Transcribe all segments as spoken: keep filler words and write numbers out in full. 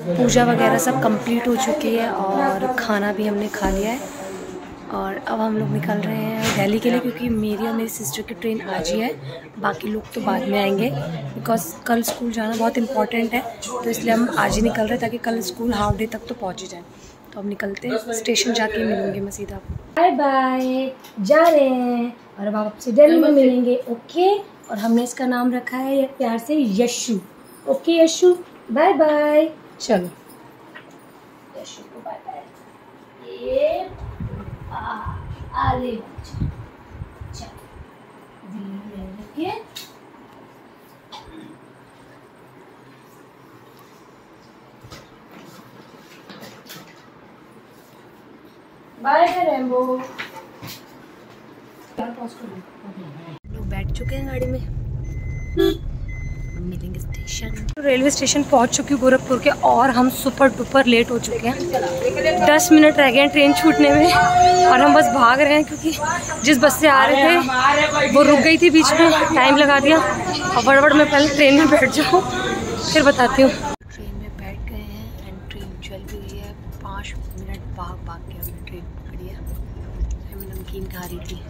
पूजा वगैरह सब कंप्लीट हो चुकी है और खाना भी हमने खा लिया है। और अब हम लोग निकल रहे हैं दिल्ली के लिए, क्योंकि मेरी और मेरी सिस्टर की ट्रेन आज ही है, बाकी लोग तो बाद में आएंगे, बिकॉज कल स्कूल जाना बहुत इम्पॉर्टेंट है। तो इसलिए हम आज ही निकल रहे हैं ताकि कल स्कूल हाफ डे तक तो पहुँच ही जाए। तो अब निकलते हैं, स्टेशन जाके मिलूंगी मैं सीधा। बाय बाय, जा रहे हैं और अब आपसे दिल्ली में मिलेंगे। ओके, और हमने इसका नाम रखा है प्यार से Yashu. Okay Yashu, bye bye. चलो यशु को बाय बाय। ये आगे चलो बाय रेम्बो। लोग बैठ चुके हैं गाड़ी में, मिलेंगे स्टेशन। रेलवे स्टेशन पहुंच चुकी हूँ गोरखपुर के, और हम सुपर डुपर लेट हो चुके हैं। दस मिनट रह गए हैं ट्रेन छूटने में और हम बस भाग रहे हैं, क्योंकि जिस बस से आ रहे थे वो रुक गई थी बीच में, टाइम लगा दिया। और बड़बड़ में पहले ट्रेन में बैठ जाऊँ, फिर बताती हूँ। ट्रेन में बैठ गए हैं एंड ट्रेन चल भी गई है। पाँच मिनट भाग भाग के हमने ट्रेन पकड़ी है। मैं नमकीन खा रही थी,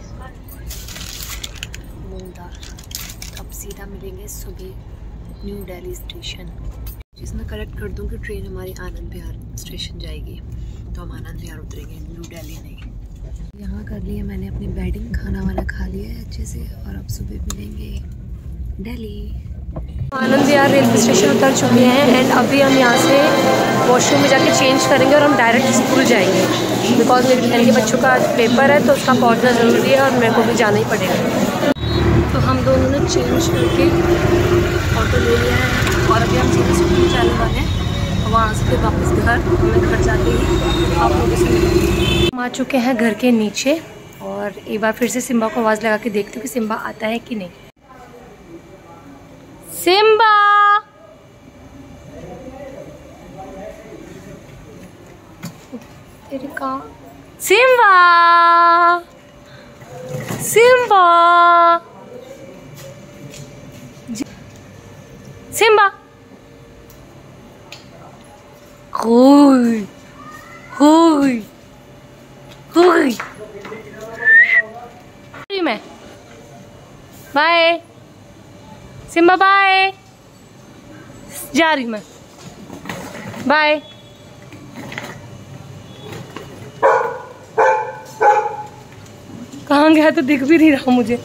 मूंग दाल। अब सीधा मिलेंगे सुबह न्यू दिल्ली स्टेशन। जिसमें करेक्ट कर दूं कि ट्रेन हमारी आनंद विहार स्टेशन जाएगी, तो हम आनंद विहार उतरेंगे, न्यू दिल्ली नहीं। यहाँ कर लिया मैंने अपनी बेडिंग, खाना वाना खा लिया है अच्छे से, और अब सुबह मिलेंगे दिल्ली। आनंद विहार रेलवे स्टेशन उतर चुके हैं एंड अभी हम यहाँ से वॉशरूम में जाके चेंज करेंगे और हम डायरेक्ट स्कूल जाएंगे, बिकॉज मेरी बहन के बच्चों का आज पेपर है, तो उसका पहुँचना ज़रूरी है और मेरे को भी जाना ही पड़ेगा। तो हम दोनों ने चेंज करके ऑटो ले लिया है और अभी हम सीधे स्कूल जाने वाले हैं, और वहाँ से फिर वापस घर। हमें घर जाते ही आप लोगों से मिलेंगे। हम आ चुके हैं घर के नीचे, और एक बार फिर से सिम्बा को आवाज़ लगा के देखती हूँ कि सिम्बा आता है कि नहीं। सिम्बा, तेरे का सिम्बा, सिम्बा, सिम्बा, हुई हुई हुई। मैं बाय सिम्बा, बाय, जा रही मैं, बाय। कहाँ गया तो दिख भी नहीं रहा मुझे,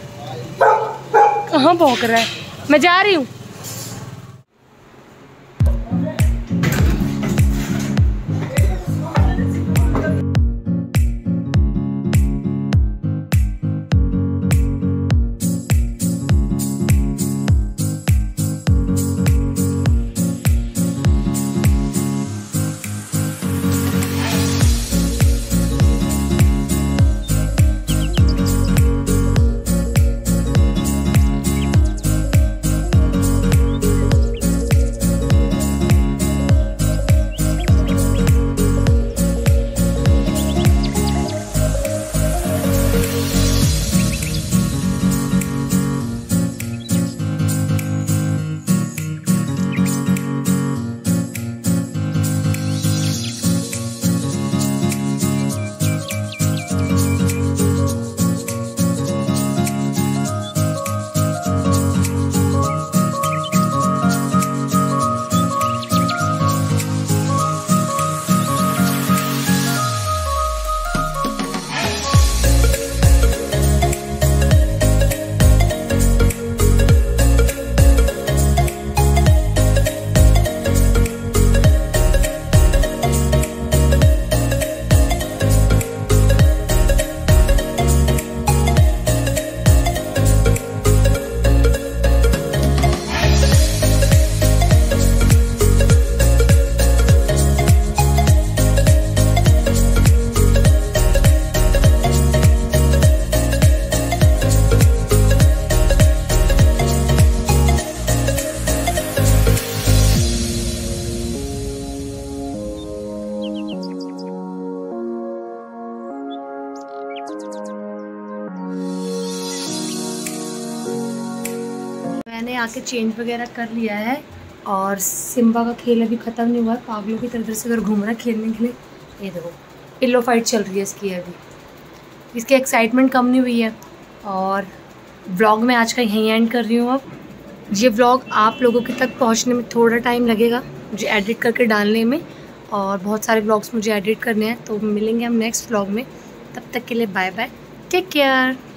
कहाँ भौंक रहा है। मैं जा रही हूँ। मैंने आके चेंज वगैरह कर लिया है और सिम्बा का खेल अभी ख़त्म नहीं हुआ है, पागलों की तरह से अगर घूम रहा है खेलने के लिए। ये देखो पिल्लो फाइट चल रही है इसकी अभी, इसकी एक्साइटमेंट कम नहीं हुई है। और व्लॉग मैं आज का यहीं एंड कर रही हूँ। अब ये व्लॉग आप लोगों के तक पहुँचने में थोड़ा टाइम लगेगा मुझे एडिट करके डालने में, और बहुत सारे व्लॉग्स मुझे एडिट करने हैं। तो मिलेंगे हम नेक्स्ट व्लॉग में, तब तक के लिए बाय बाय, टेक केयर।